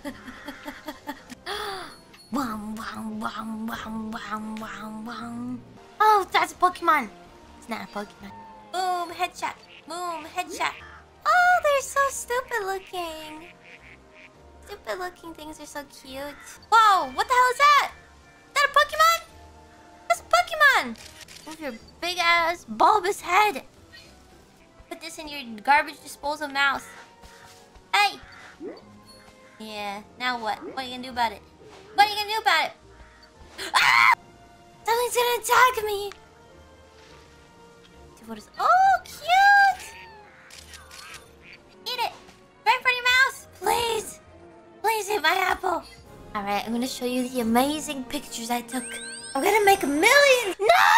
Wong, wong, wong, wong, wong, wong, wong. Oh, that's a Pokemon. It's not a Pokemon. Boom, headshot. Boom, headshot. Oh, they're so stupid looking. Stupid looking things are so cute. Whoa, what the hell is that? Is that a Pokemon? That's a Pokemon. Move your big ass bulbous head. Put this in your garbage disposal mouth. Hey. Yeah, now what? What are you gonna do about it? What are you gonna do about it? Ah! Something's gonna attack me. Dude, what is... Oh, cute! Eat it! Right in front of your mouth! Please! Please eat my apple! Alright, I'm gonna show you the amazing pictures I took. I'm gonna make 1 million! No!